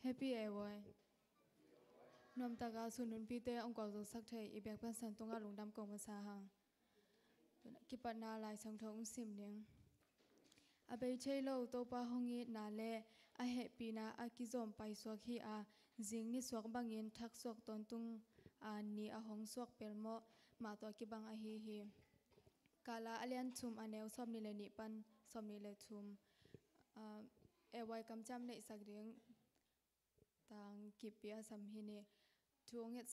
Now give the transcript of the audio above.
Happy Airway นมตากาสุนุนพีเตองกอลสักเทยอีเบกพันสันตงอาลงดำกองมาสาหังกิปนาลายสังทองสิมเนียงอาเบยเชยโลโตปาหงยีนาเลอาเฮปีนาอากิจอมไปสวกฮีอาจิงนิสวกบังยินทักสวกตอนตุงอานีอาหงสวกเปลโมมาตัวกิบังอาฮีกาลาอเลียนทุมอเนวสอบนิเลนิปันสอบนิเลทุมเอวัยกำจำในสักเรียงต่างกิปยาสัมหินีทวงเฮ็ด